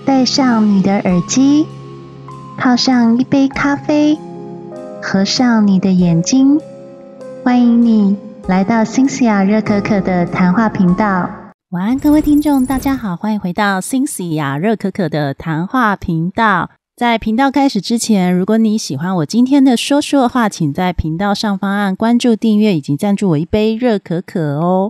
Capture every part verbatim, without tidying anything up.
戴上你的耳机，泡上一杯咖啡，合上你的眼睛，欢迎你来到辛西亚热可可的谈话频道。 晚安各位听众，大家好，欢迎回到辛西亚热可可的谈话频道。在频道开始之前，如果你喜欢我今天的说说的话，请在频道上方按关注、订阅以及赞助我一杯热可可哦。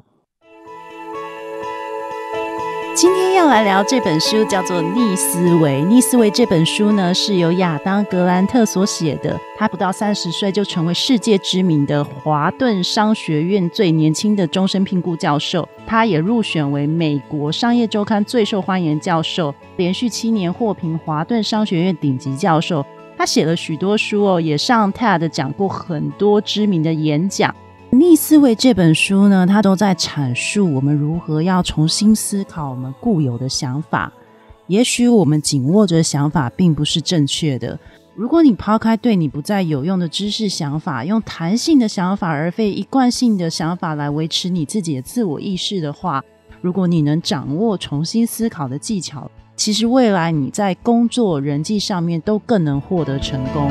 今天要来聊这本书叫做《逆思维》。《逆思维》这本书呢，是由亚当·格兰特所写的。他不到三十岁就成为世界知名的华顿商学院最年轻的终身聘雇教授。他也入选为美国商业周刊最受欢迎教授，连续七年获评华顿商学院顶级教授。他写了许多书哦，也上 T E D 讲过很多知名的演讲。逆思维这本书呢，它都在阐述我们如何要重新思考我们固有的想法。也许我们紧握着想法并不是正确的，如果你抛开对你不再有用的知识想法，用弹性的想法而非一贯性的想法来维持你自己的自我意识的话，如果你能掌握重新思考的技巧，其实未来你在工作人际上面都更能获得成功。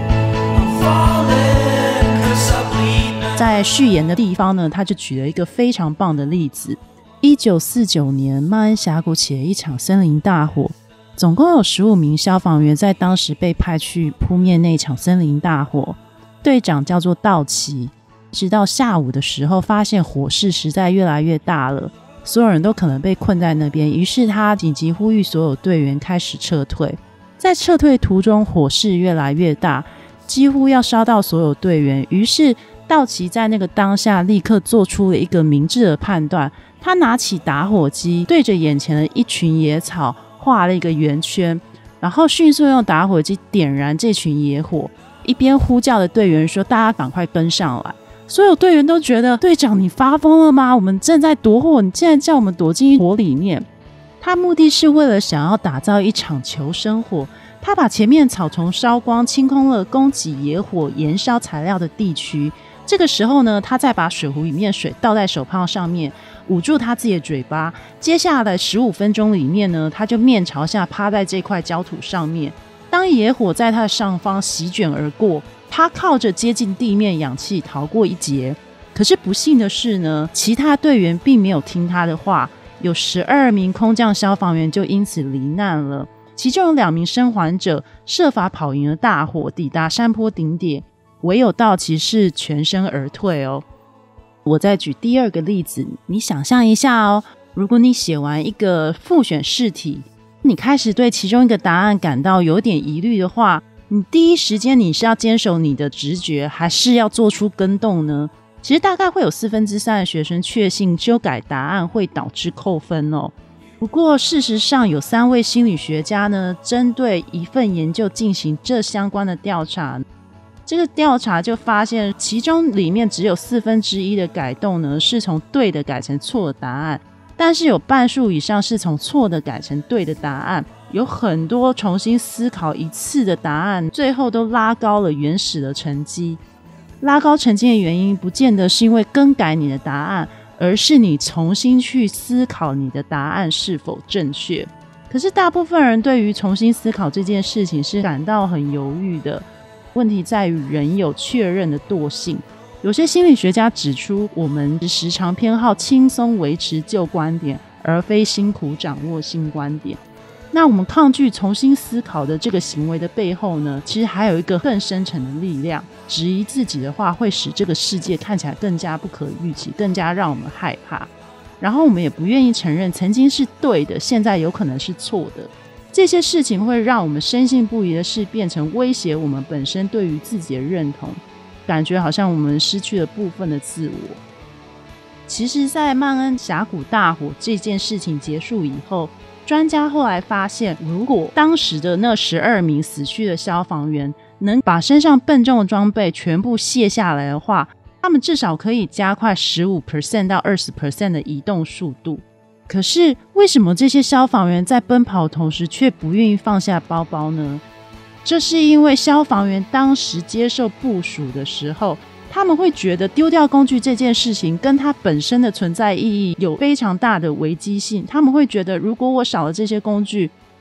在序言的地方呢，他就举了一个非常棒的例子。一九四九年，曼恩峡谷起了一场森林大火，总共有十五名消防员在当时被派去扑灭那场森林大火。队长叫做道奇。直到下午的时候，发现火势实在越来越大了，所有人都可能被困在那边，于是他紧急呼吁所有队员开始撤退。在撤退途中，火势越来越大，几乎要烧到所有队员，于是道奇在那个当下立刻做出了一个明智的判断，他拿起打火机对着眼前的一群野草画了一个圆圈，然后迅速用打火机点燃这群野火，一边呼叫的队员说大家赶快跟上来。所有队员都觉得队长你发疯了吗？我们正在躲火，你竟然叫我们躲进火里面。他目的是为了想要打造一场求生火，他把前面草丛烧光，清空了供给野火燃烧材料的地区。这个时候呢，他再把水壶里面水倒在手帕上面，捂住他自己的嘴巴。接下来十五分钟里面呢，他就面朝下趴在这块焦土上面。当野火在他的上方席卷而过，他靠着接近地面氧气逃过一劫。可是不幸的是呢，其他队员并没有听他的话，有十二名空降消防员就因此罹难了。其中有两名生还者设法跑赢了大火，抵达山坡顶点，唯有道奇是全身而退哦。我再举第二个例子，你想象一下哦，如果你写完一个复选试题，你开始对其中一个答案感到有点疑虑的话，你第一时间你是要坚守你的直觉，还是要做出更动呢？其实大概会有四分之三的学生确信修改答案会导致扣分哦。不过事实上有三位心理学家呢，针对一份研究进行这相关的调查。这个调查就发现，其中里面只有四分之一的改动呢是从对的改成错的答案，但是有半数以上是从错的改成对的答案。有很多重新思考一次的答案，最后都拉高了原始的成绩。拉高成绩的原因不见得是因为更改你的答案，而是你重新去思考你的答案是否正确。可是大部分人对于重新思考这件事情是感到很犹豫的。问题在于人有确认的惰性。有些心理学家指出，我们时常偏好轻松维持旧观点，而非辛苦掌握新观点。那我们抗拒重新思考的这个行为的背后呢，其实还有一个更深层的力量。质疑自己的话，会使这个世界看起来更加不可预期，更加让我们害怕。然后我们也不愿意承认曾经是对的，现在有可能是错的。这些事情会让我们深信不疑的事变成威胁我们本身对于自己的认同，感觉好像我们失去了部分的自我。其实在曼恩峡谷大火这件事情结束以后，专家后来发现，如果当时的那十二名死去的消防员能把身上笨重的装备全部卸下来的话，他们至少可以加快 百分之十五 到 百分之二十 的移动速度。可是为什么这些消防员在奔跑的同时却不愿意放下包包呢？这是因为消防员当时接受部署的时候，他们会觉得丢掉工具这件事情跟它本身的存在意义有非常大的危机性。他们会觉得，如果我少了这些工具，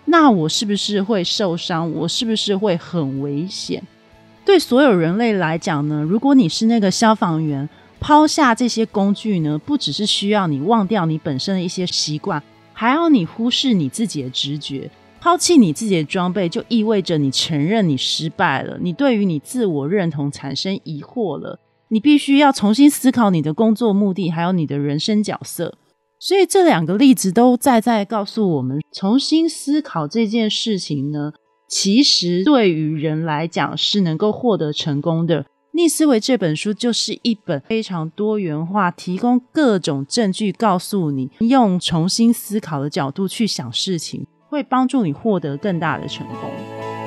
那我是不是会受伤？我是不是会很危险？对所有人类来讲呢，如果你是那个消防员，抛下这些工具呢，不只是需要你忘掉你本身的一些习惯，还要你忽视你自己的直觉。抛弃你自己的装备，就意味着你承认你失败了，你对于你自我认同产生疑惑了，你必须要重新思考你的工作目的，还有你的人生角色。所以这两个例子都在在告诉我们，重新思考这件事情呢，其实对于人来讲是能够获得成功的。逆思维这本书就是一本非常多元化，提供各种证据告诉你，用重新思考的角度去想事情，会帮助你获得更大的成功。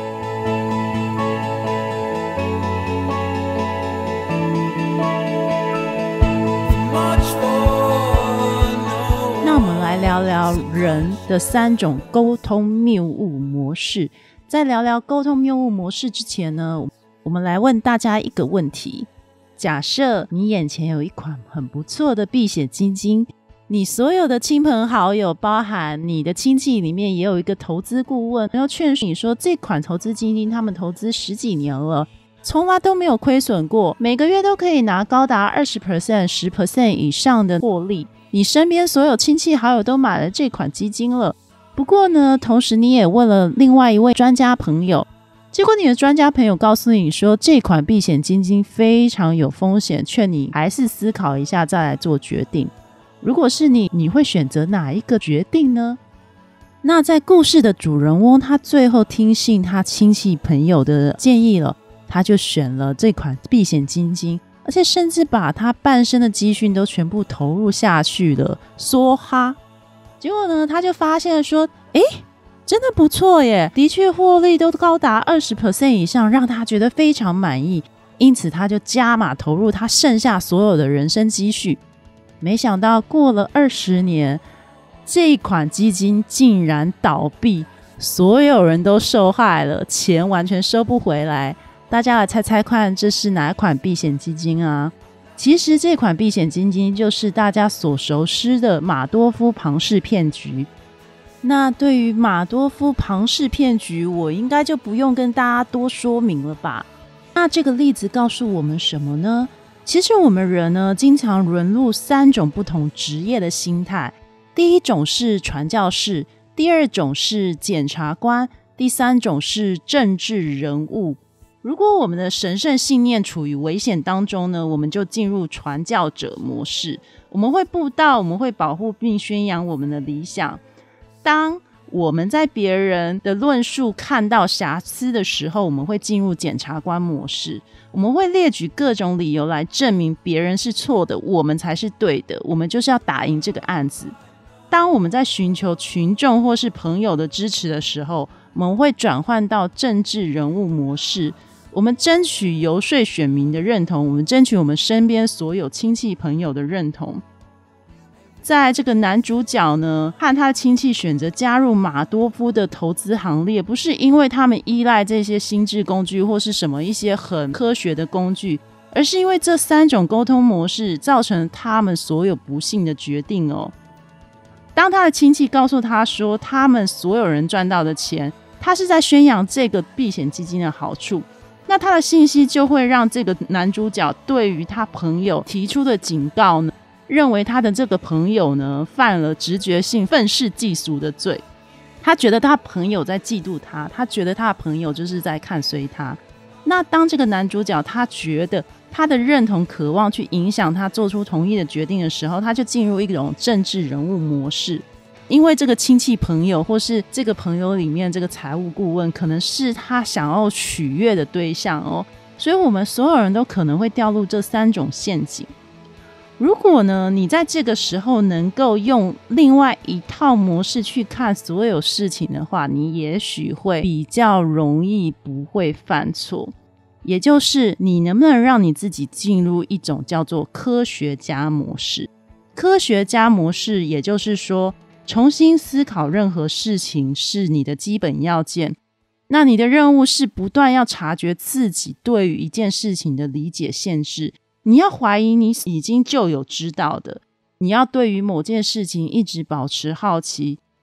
那我们来聊聊人的三种沟通谬误模式。在聊聊沟通谬误模式之前呢，我们来问大家一个问题。假设你眼前有一款很不错的避险基金，你所有的亲朋好友，包含你的亲戚里面也有一个投资顾问，然后劝你说这款投资基金他们投资十几年了，从来都没有亏损过，每个月都可以拿高达 百分之二十、百分之十 以上的获利。你身边所有亲戚好友都买了这款基金了，不过呢，同时你也问了另外一位专家朋友，结果你的专家朋友告诉你说这款避险基金非常有风险，劝你还是思考一下再来做决定。如果是你，你会选择哪一个决定呢？那在故事的主人翁，他最后听信他亲戚朋友的建议了，他就选了这款避险基金，而且甚至把他半生的积蓄都全部投入下去了，梭哈。结果呢，他就发现说，诶，真的不错耶，的确获利都高达 百分之二十 以上，让他觉得非常满意，因此他就加码投入他剩下所有的人生积蓄。没想到过了二十年，这一款基金竟然倒闭，所有人都受害了，钱完全收不回来。大家来猜猜看，这是哪款避险基金啊？其实这款避险基金就是大家所熟知的马多夫庞氏骗局。那对于马多夫庞氏骗局，我应该就不用跟大家多说明了吧？那这个例子告诉我们什么呢？其实我们人呢，经常沦入三种不同职业的心态。第一种是传教士，第二种是检察官，第三种是政治人物。如果我们的神圣信念处于危险当中呢，我们就进入传教者模式，我们会布道，我们会保护并宣扬我们的理想。当我们在别人的论述看到瑕疵的时候，我们会进入检察官模式，我们会列举各种理由来证明别人是错的，我们才是对的，我们就是要打赢这个案子。当我们在寻求群众或是朋友的支持的时候，我们会转换到政治人物模式，我们争取游说选民的认同，我们争取我们身边所有亲戚朋友的认同。在这个男主角呢，和他的亲戚选择加入马多夫的投资行列，不是因为他们依赖这些心智工具或是什么一些很科学的工具，而是因为这三种沟通模式造成他们所有不幸的决定哦。当他的亲戚告诉他说他们所有人赚到的钱，他是在宣扬这个避险基金的好处，那他的信息就会让这个男主角对于他朋友提出的警告呢，认为他的这个朋友呢犯了直觉性愤世嫉俗的罪。他觉得他朋友在嫉妒他，他觉得他的朋友就是在看衰他。那当这个男主角他觉得他的认同渴望去影响他做出同意的决定的时候，他就进入一种政治人物模式。因为这个亲戚朋友或是这个朋友里面这个财务顾问可能是他想要取悦的对象哦，所以我们所有人都可能会掉入这三种陷阱。如果呢，你在这个时候能够用另外一套模式去看所有事情的话，你也许会比较容易不会犯错。也就是你能不能让你自己进入一种叫做科学家模式。科学家模式也就是说，重新思考任何事情是你的基本要件。那你的任务是不断要察觉自己对于一件事情的理解限制，你要怀疑你已经就有知道的，你要对于某件事情一直保持好奇，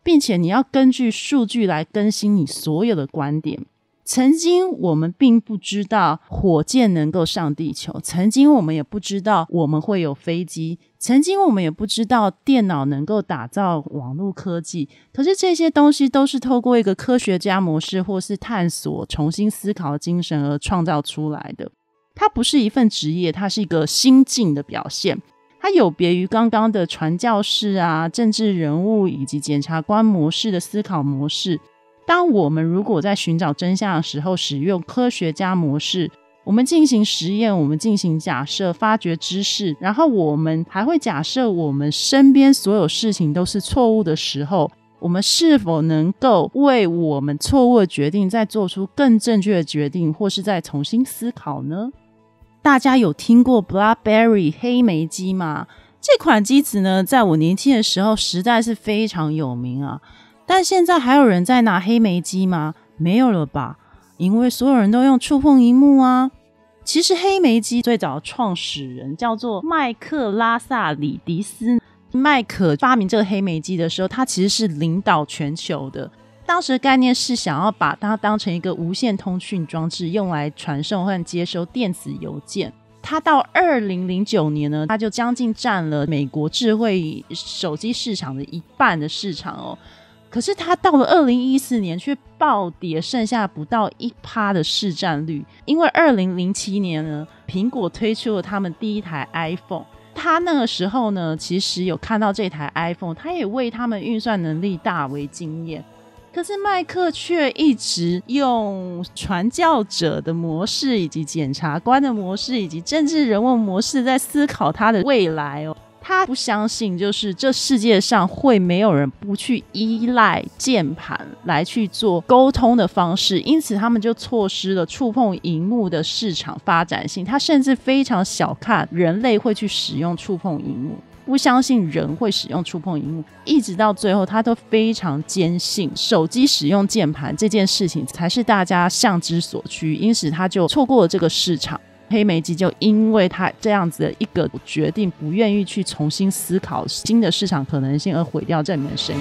并且你要根据数据来更新你所有的观点。曾经我们并不知道火箭能够上地球，曾经我们也不知道我们会有飞机，曾经我们也不知道电脑能够打造网络科技，可是这些东西都是透过一个科学家模式或是探索重新思考的精神而创造出来的。它不是一份职业，它是一个心境的表现。它有别于刚刚的传教士啊、政治人物以及检察官模式的思考模式。当我们如果在寻找真相的时候使用科学家模式，我们进行实验，我们进行假设，发掘知识，然后我们还会假设我们身边所有事情都是错误的时候，我们是否能够为我们错误的决定再做出更正确的决定，或是再重新思考呢？大家有听过 BlackBerry 黑莓机吗？这款机子呢，在我年轻的时候实在是非常有名啊。但现在还有人在拿黑莓机吗？没有了吧，因为所有人都用触碰萤幕啊。其实黑莓机最早的创始人叫做麦克拉萨里迪斯。麦克发明这个黑莓机的时候，他其实是领导全球的。当时的概念是想要把它当成一个无线通讯装置，用来传送和接收电子邮件。他到二零零九年呢，他就将近占了美国智慧手机市场的一半的市场哦。可是他到了二零一四年却暴跌，剩下不到 百分之一 的市占率。因为二零零七年呢，苹果推出了他们第一台 iPhone。他那个时候呢，其实有看到这台 iPhone， 他也为他们运算能力大为惊艳。可是麦克却一直用传教者的模式，以及检察官的模式，以及政治人物模式在思考他的未来哦。他不相信就是这世界上会没有人不去依赖键盘来去做沟通的方式，因此他们就错失了触碰萤幕的市场发展性。他甚至非常小看人类会去使用触碰萤幕，不相信人会使用触碰萤幕，一直到最后他都非常坚信手机使用键盘这件事情才是大家向之所趋，因此他就错过了这个市场。黑莓机就因为他这样子的一个决定，不愿意去重新思考新的市场可能性，而毁掉这门生意。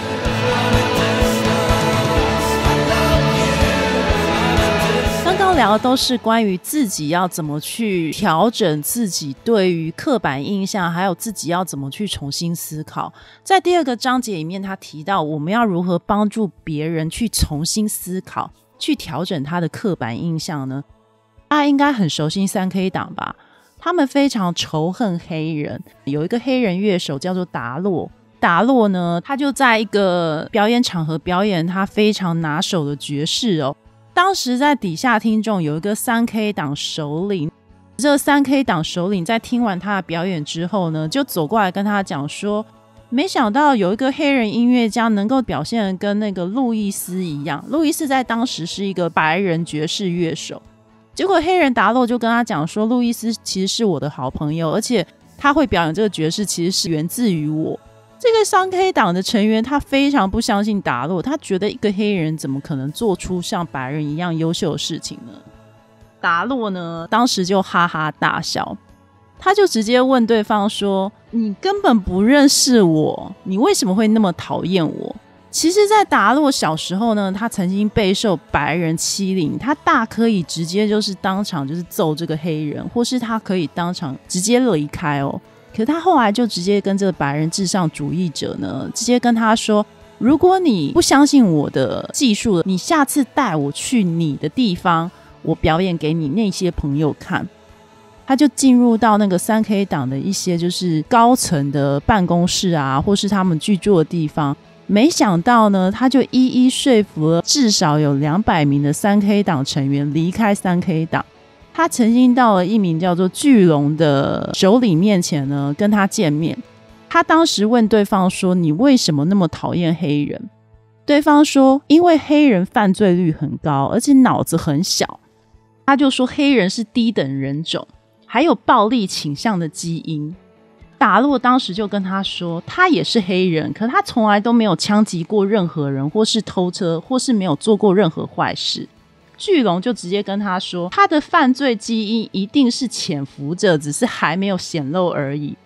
刚刚聊的都是关于自己要怎么去调整自己对于刻板印象，还有自己要怎么去重新思考。在第二个章节里面，他提到我们要如何帮助别人去重新思考，去调整他的刻板印象呢？大家应该很熟悉三 K 党吧，他们非常仇恨黑人。有一个黑人乐手叫做达洛，达洛呢，他就在一个表演场合表演他非常拿手的爵士哦。当时在底下听众有一个三 K 党首领，这三 K 党首领在听完他的表演之后呢，就走过来跟他讲说，没想到有一个黑人音乐家能够表现得跟那个路易斯一样。路易斯在当时是一个白人爵士乐手。结果黑人达洛就跟他讲说，路易斯其实是我的好朋友，而且他会表演这个爵士其实是源自于我。这个三 K 党的成员他非常不相信达洛，他觉得一个黑人怎么可能做出像白人一样优秀的事情呢？达洛呢，当时就哈哈大笑，他就直接问对方说，你根本不认识我，你为什么会那么讨厌我？其实在达洛小时候呢，他曾经备受白人欺凌，他大可以直接就是当场就是揍这个黑人，或是他可以当场直接离开哦。可是他后来就直接跟这个白人至上主义者呢，直接跟他说，如果你不相信我的技术，你下次带我去你的地方，我表演给你那些朋友看。他就进入到那个三 K 党的一些就是高层的办公室啊，或是他们居住的地方，没想到呢，他就一一说服了至少有两百名的三 K 党成员离开三 K 党。他曾经到了一名叫做巨龙的首领面前呢，跟他见面。他当时问对方说，你为什么那么讨厌黑人？对方说，因为黑人犯罪率很高，而且脑子很小。他就说黑人是低等人种，还有暴力倾向的基因。达洛当时就跟他说，他也是黑人，可他从来都没有枪击过任何人，或是偷车，或是没有做过任何坏事。巨龙就直接跟他说，他的犯罪基因一定是潜伏着，只是还没有显露而已。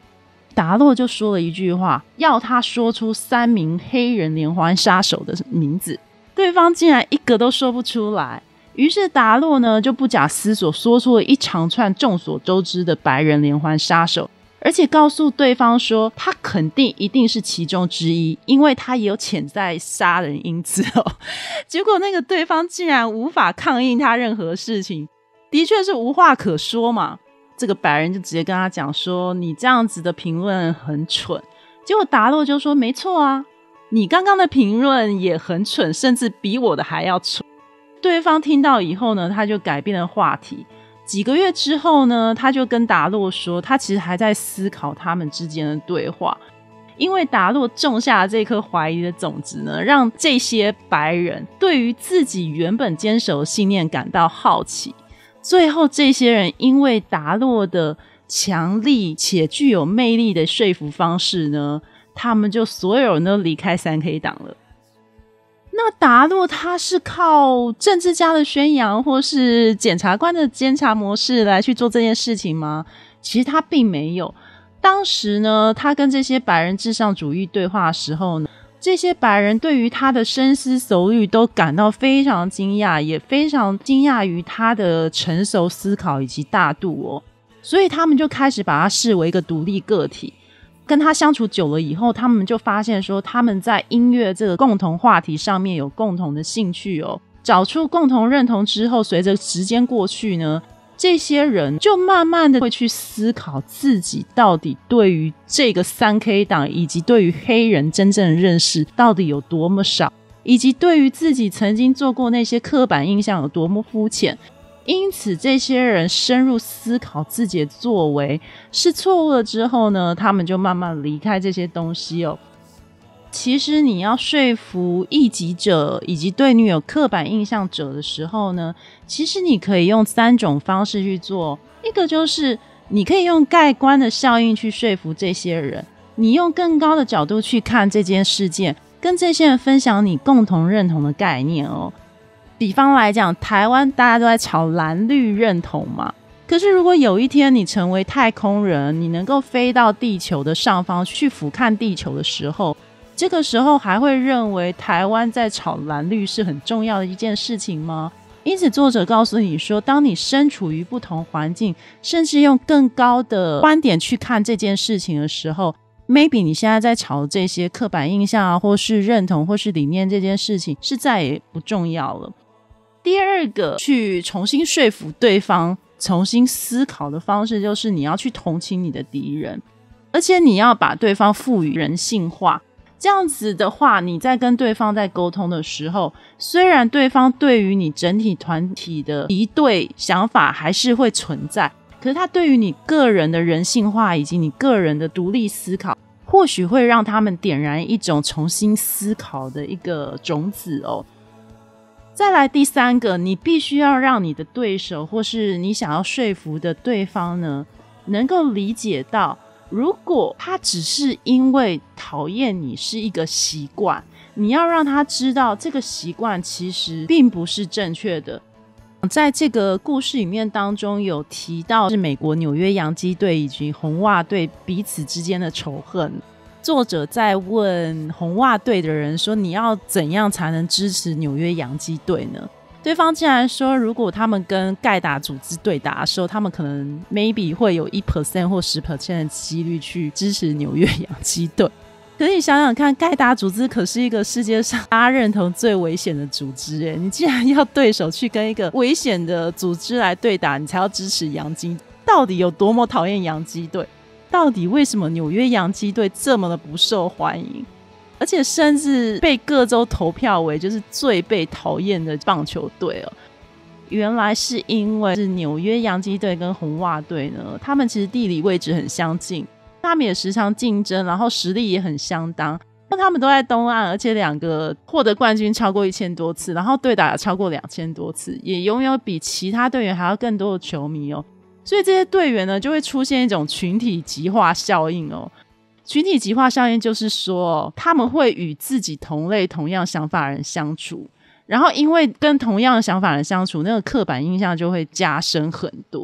达洛就说了一句话，要他说出三名黑人连环杀手的名字，对方竟然一个都说不出来。于是达洛呢就不假思索说出了一长串众所周知的白人连环杀手，而且告诉对方说他肯定一定是其中之一，因为他也有潜在杀人因子哦。结果那个对方竟然无法抗议他任何事情，的确是无话可说嘛。这个白人就直接跟他讲说，你这样子的评论很蠢。结果达洛就说，没错啊，你刚刚的评论也很蠢，甚至比我的还要蠢。对方听到以后呢，他就改变了话题。几个月之后呢，他就跟达洛说，他其实还在思考他们之间的对话。因为达洛种下这颗怀疑的种子呢，让这些白人对于自己原本坚守的信念感到好奇。最后这些人因为达洛的强力且具有魅力的说服方式呢，他们就所有人都离开三 K 党了。那达洛他是靠政治家的宣扬或是检察官的监察模式来去做这件事情吗？其实他并没有。当时呢，他跟这些白人至上主义对话的时候呢，这些白人对于他的深思熟虑都感到非常惊讶，也非常惊讶于他的成熟思考以及大度哦，所以他们就开始把他视为一个独立个体。跟他相处久了以后，他们就发现说他们在音乐这个共同话题上面有共同的兴趣哦，找出共同认同之后，随着时间过去呢，这些人就慢慢的会去思考自己到底对于这个三 K 党以及对于黑人真正的认识到底有多么少，以及对于自己曾经做过那些刻板印象有多么肤浅。因此这些人深入思考自己的作为是错误了之后呢，他们就慢慢离开这些东西哦。其实你要说服异己者以及对你有刻板印象者的时候呢，其实你可以用三种方式去做。一个就是你可以用盖棺的效应去说服这些人，你用更高的角度去看这件事件，跟这些人分享你共同认同的概念哦。比方来讲，台湾大家都在吵蓝绿认同嘛，可是如果有一天你成为太空人，你能够飞到地球的上方去俯瞰地球的时候，这个时候还会认为台湾在吵蓝绿是很重要的一件事情吗？因此作者告诉你说，当你身处于不同环境，甚至用更高的观点去看这件事情的时候， maybe 你现在在吵这些刻板印象啊，或是认同或是理念，这件事情是再也不重要了。第二个去重新说服对方重新思考的方式，就是你要去同情你的敌人，而且你要把对方赋予人性化。这样子的话，你在跟对方在沟通的时候，虽然对方对于你整体团体的敌对想法还是会存在，可是他对于你个人的人性化以及你个人的独立思考，或许会让他们点燃一种重新思考的一个种子哦。再来第三个，你必须要让你的对手或是你想要说服的对方呢，能够理解到，如果他只是因为讨厌你是一个习惯，你要让他知道这个习惯其实并不是正确的。在这个故事里面当中有提到是美国纽约洋基队以及红袜队彼此之间的仇恨，作者在问红袜队的人说，你要怎样才能支持纽约洋基队呢？对方竟然说，如果他们跟盖达组织对打的时候，他们可能 maybe 会有 百分之一 或 百分之十 的几率去支持纽约洋基队。可是你想想看，盖达组织可是一个世界上大家认同最危险的组织耶，你既然要对手去跟一个危险的组织来对打，你才要支持洋基，到底有多么讨厌洋基队？到底为什么纽约洋基队这么的不受欢迎，而且甚至被各州投票为就是最被讨厌的棒球队哦？原来是因为是纽约洋基队跟红袜队呢，他们其实地理位置很相近，他们也时常竞争，然后实力也很相当，他们都在东岸，而且两个获得冠军超过一千多次，然后对打超过两千多次，也拥有比其他队员还要更多的球迷哦。所以这些队员呢，就会出现一种群体极化效应哦。群体极化效应就是说，他们会与自己同类同样想法的人相处，然后因为跟同样想法的人相处，那个刻板印象就会加深很多。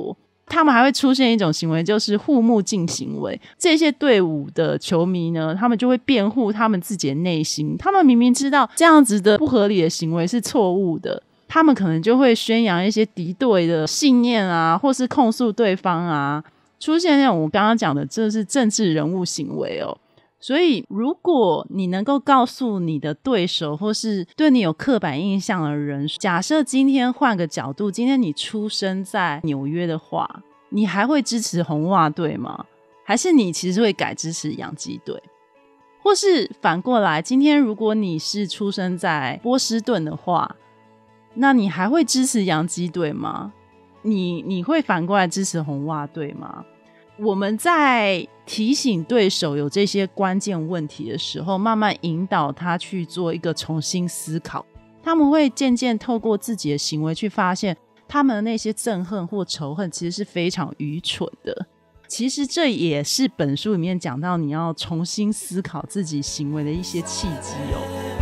他们还会出现一种行为，就是护目镜行为。这些队伍的球迷呢，他们就会辩护他们自己的内心，他们明明知道这样子的不合理的行为是错误的，他们可能就会宣扬一些敌对的信念啊，或是控诉对方啊，出现那种我刚刚讲的这是政治人物行为哦。所以如果你能够告诉你的对手或是对你有刻板印象的人，假设今天换个角度，今天你出生在纽约的话，你还会支持红袜队吗？还是你其实会改支持洋基队？或是反过来，今天如果你是出生在波士顿的话，那你还会支持洋基队吗？你你会反过来支持红袜队吗？我们在提醒对手有这些关键问题的时候，慢慢引导他去做一个重新思考，他们会渐渐透过自己的行为去发现他们的那些憎恨或仇恨其实是非常愚蠢的。其实这也是本书里面讲到你要重新思考自己行为的一些契机哦。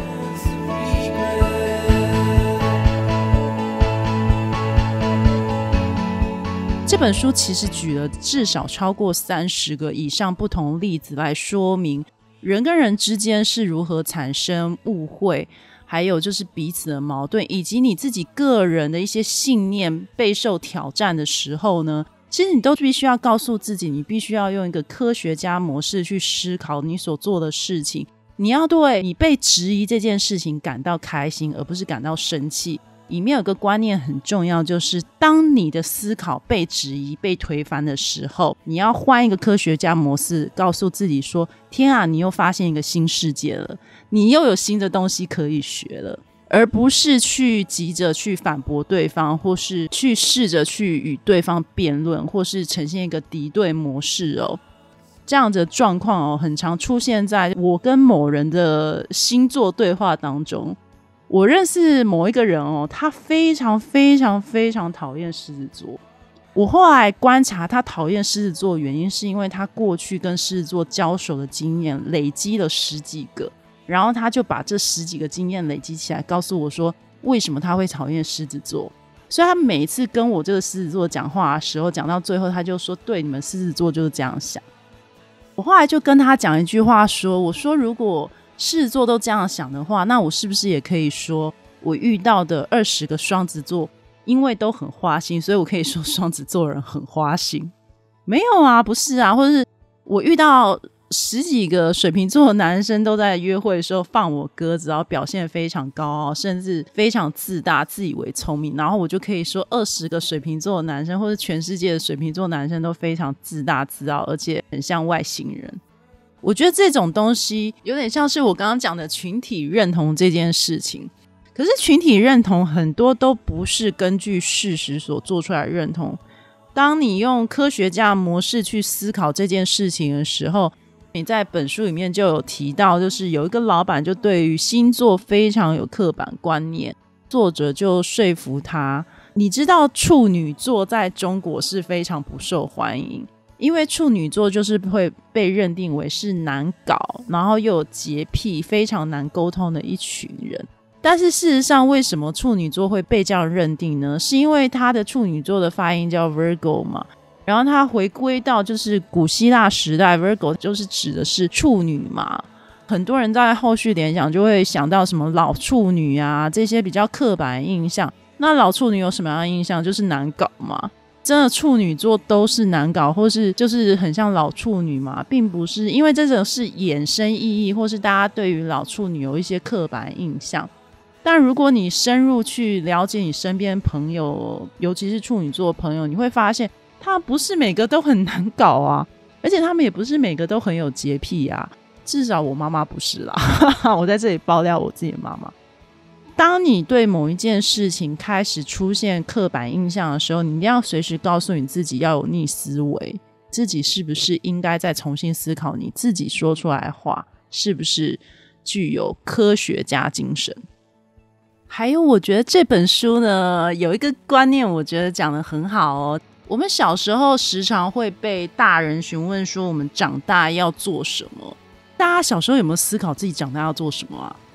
这本书其实举了至少超过三十个以上不同例子来说明人跟人之间是如何产生误会，还有就是彼此的矛盾，以及你自己个人的一些信念备受挑战的时候呢，其实你都必须要告诉自己，你必须要用一个科学家模式去思考你所做的事情，你要对你被质疑这件事情感到开心，而不是感到生气。里面有个观念很重要，就是当你的思考被质疑被推翻的时候，你要换一个科学家模式，告诉自己说，天啊，你又发现一个新世界了，你又有新的东西可以学了，而不是去急着去反驳对方，或是去试着去与对方辩论，或是呈现一个敌对模式哦。这样的状况哦，很常出现在我跟某人的星座对话当中。我认识某一个人哦，他非常非常非常讨厌狮子座。我后来观察他讨厌狮子座的原因，是因为他过去跟狮子座交手的经验累积了十几个，然后他就把这十几个经验累积起来，告诉我说为什么他会讨厌狮子座。所以他每一次跟我这个狮子座讲话的时候，讲到最后他就说，对，你们狮子座就是这样想。我后来就跟他讲一句话说，我说如果狮子座都这样想的话，那我是不是也可以说我遇到的二十个双子座因为都很花心，所以我可以说双子座人很花心？没有啊，不是啊。或者是我遇到十几个水瓶座的男生都在约会的时候放我鸽子，然后表现非常高傲，甚至非常自大自以为聪明，然后我就可以说二十个水瓶座的男生或者全世界的水瓶座男生都非常自大自傲，而且很像外星人。我觉得这种东西有点像是我刚刚讲的群体认同这件事情，可是群体认同很多都不是根据事实所做出来的认同。当你用科学家的模式去思考这件事情的时候，你在本书里面就有提到，就是有一个老板就对于星座非常有刻板观念，作者就说服他，你知道处女座在中国是非常不受欢迎，因为处女座就是会被认定为是难搞，然后又有洁癖，非常难沟通的一群人。但是事实上为什么处女座会被这样认定呢？是因为他的处女座的发音叫 Virgo 嘛，然后他回归到就是古希腊时代， Virgo 就是指的是处女嘛。很多人在后续联想就会想到什么老处女啊，这些比较刻板的印象。那老处女有什么样的印象？就是难搞嘛。真的处女座都是难搞，或是就是很像老处女嘛，并不是，因为这种是衍生意义，或是大家对于老处女有一些刻板印象。但如果你深入去了解你身边朋友，尤其是处女座的朋友，你会发现他不是每个都很难搞啊，而且他们也不是每个都很有洁癖啊，至少我妈妈不是啦我在这里爆料我自己的妈妈。当你对某一件事情开始出现刻板印象的时候，你一定要随时告诉你自己要有逆思维，自己是不是应该再重新思考你自己说出来的话是不是具有科学家精神。还有我觉得这本书呢有一个观念我觉得讲得很好哦。我们小时候时常会被大人询问说我们长大要做什么，大家小时候有没有思考自己长大要做什么啊？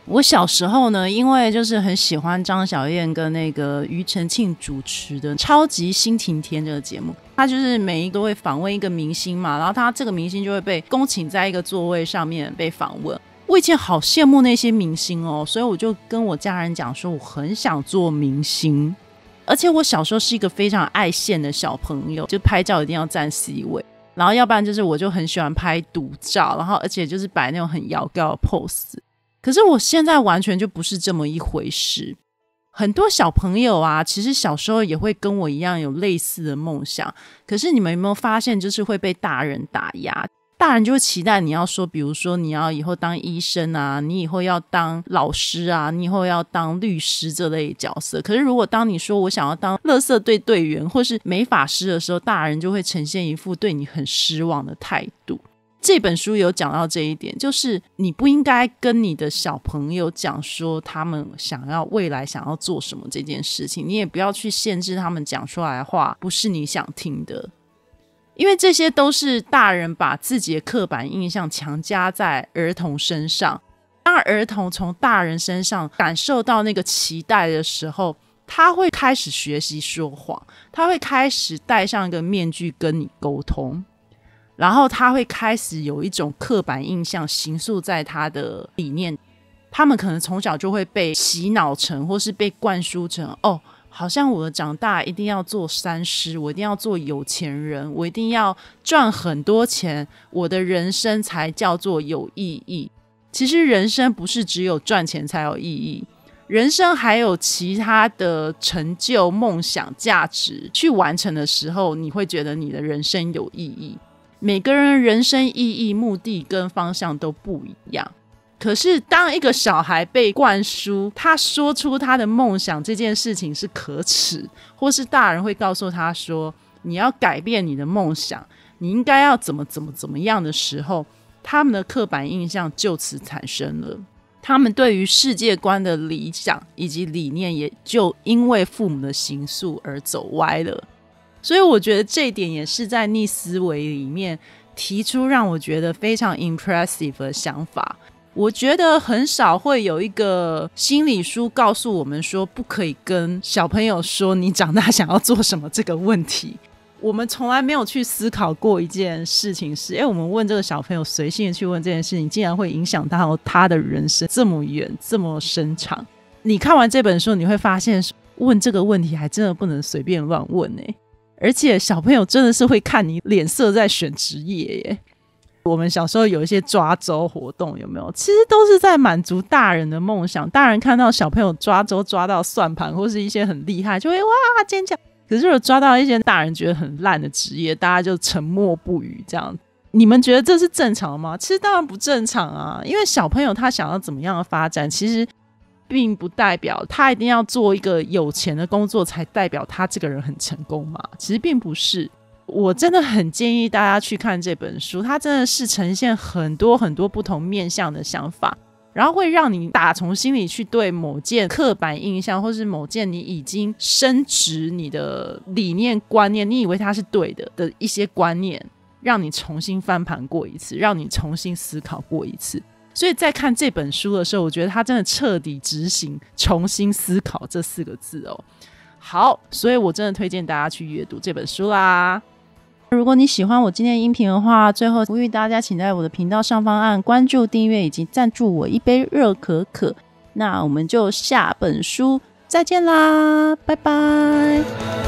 我小时候呢，因为就是很喜欢张小燕跟那个庾澄庆主持的《超级星期天》这个节目，他就是每一个都会访问一个明星嘛，然后他这个明星就会被恭请在一个座位上面被访问。我以前好羡慕那些明星哦，所以我就跟我家人讲说，我很想做明星。而且我小时候是一个非常爱现的小朋友，就拍照一定要站 C 位，然后要不然就是我就很喜欢拍独照，然后而且就是摆那种很摇高的 pose。可是我现在完全就不是这么一回事。很多小朋友啊，其实小时候也会跟我一样有类似的梦想，可是你们有没有发现，就是会被大人打压，大人就会期待你要说，比如说你要以后当医生啊，你以后要当老师啊，你以后要当律师这类角色。可是如果当你说我想要当垃圾队队员或是美发师的时候，大人就会呈现一副对你很失望的态度。这本书有讲到这一点，就是你不应该跟你的小朋友讲说他们想要未来想要做什么这件事情，你也不要去限制他们讲出来的话不是你想听的，因为这些都是大人把自己的刻板印象强加在儿童身上。当儿童从大人身上感受到那个期待的时候，他会开始学习说谎，他会开始戴上一个面具跟你沟通，然后他会开始有一种刻板印象形塑在他的理念。他们可能从小就会被洗脑成，或是被灌输成，哦，好像我长大一定要做三师，我一定要做有钱人，我一定要赚很多钱，我的人生才叫做有意义。其实人生不是只有赚钱才有意义，人生还有其他的成就、梦想、价值去完成的时候，你会觉得你的人生有意义。每个人人生意义、目的跟方向都不一样，可是当一个小孩被灌输他说出他的梦想这件事情是可耻，或是大人会告诉他说你要改变你的梦想，你应该要怎么怎么怎么样的时候，他们的刻板印象就此产生了，他们对于世界观的理想以及理念也就因为父母的形塑而走歪了。所以我觉得这一点也是在逆思维里面提出让我觉得非常 impressive 的想法。我觉得很少会有一个心理书告诉我们说不可以跟小朋友说你长大想要做什么这个问题。我们从来没有去思考过一件事情是，哎，我们问这个小朋友随性的去问这件事情，竟然会影响到他的人生这么远这么深长。你看完这本书你会发现问这个问题还真的不能随便乱问耶，而且小朋友真的是会看你脸色在选职业耶。我们小时候有一些抓周活动有没有，其实都是在满足大人的梦想，大人看到小朋友抓周抓到算盘或是一些很厉害就会哇尖叫，可是如果抓到一些大人觉得很烂的职业，大家就沉默不语这样。你们觉得这是正常吗？其实当然不正常啊，因为小朋友他想要怎么样的发展，其实并不代表他一定要做一个有钱的工作才代表他这个人很成功嘛，其实并不是。我真的很建议大家去看这本书，它真的是呈现很多很多不同面向的想法，然后会让你打从心里去对某件刻板印象或是某件你已经深植你的理念观念，你以为它是对的的一些观念，让你重新翻盘过一次，让你重新思考过一次。所以在看这本书的时候，我觉得它真的彻底执行重新思考这四个字哦。好，所以我真的推荐大家去阅读这本书啦。如果你喜欢我今天的音频的话，最后呼吁大家请在我的频道上方按关注、订阅以及赞助我一杯热可可。那我们就下本书再见啦，拜拜。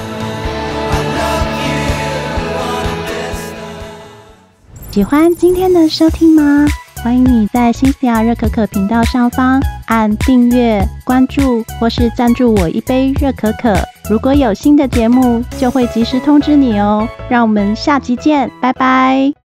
喜欢今天的收听吗？欢迎你在新西亚热可可频道上方按订阅、关注或是赞助我一杯热可可。如果有新的节目，就会及时通知你哦。让我们下集见，拜拜。